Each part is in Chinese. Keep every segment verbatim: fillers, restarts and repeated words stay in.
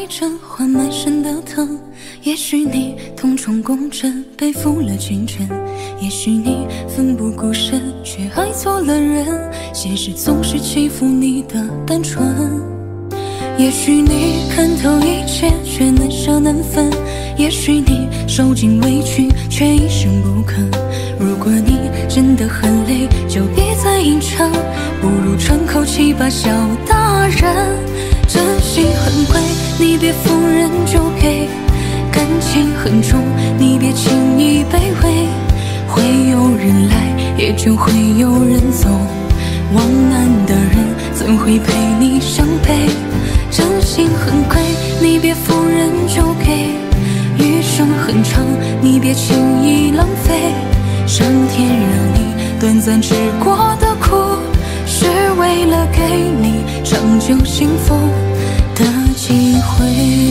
着缓满身的疼，也许你同床共枕，背负了前尘，也许你奋不顾身，却爱错了人。现实总是欺负你的单纯，也许你看透一切，却难舍难分，也许你受尽委屈，却一声不吭。如果你真的很累，就别再硬撑，不如喘口气吧，小大人。真心很贵，你别逢人就给；感情很重，你别轻易卑微。会有人来，也就会有人走，往南的人怎会陪你相陪？真心很贵，你别逢人就给；余生很长，你别轻易浪费。上天让你短暂吃过的苦，是为了给你长久幸福的机会。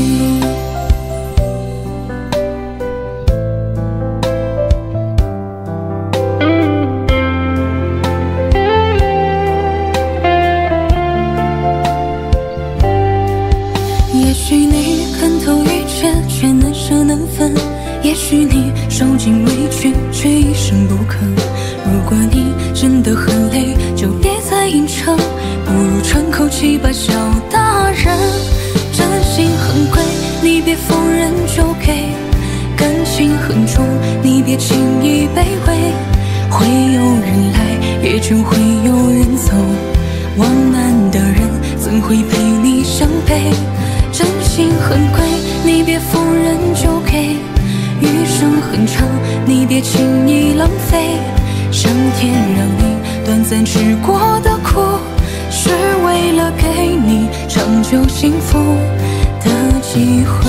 也许你看透一切，却难舍难分，也许你受尽委屈，却一声不吭。如果你真的很累，就别再硬撑，不如喘口气吧，小大人。真心很贵，你别逢人就给；感情很重，你别轻易卑微。会有人来，也就会有人走，往南的人怎会陪你相陪？真心很贵，你别逢人就给；余生很长，你别轻易浪费。上天让你短暂吃过的苦，是为了给你长久幸福的机会。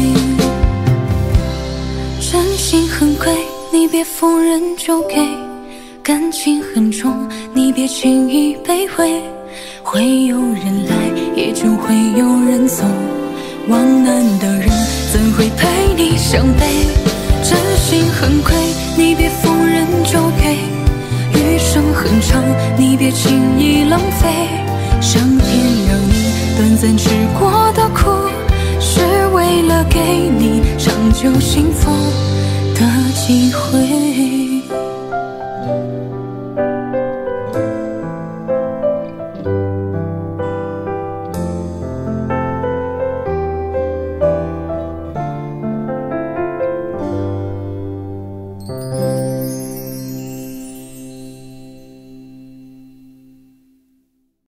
真心很贵，你别逢人就给；感情很重，你别轻易卑微。会有人来，也就会有人走，往南的人怎会陪你相背？真心很贵，你别逢人就给；余生很长，你别轻易浪费。上天让你短暂吃过的苦，是为了给你长久幸福的机会。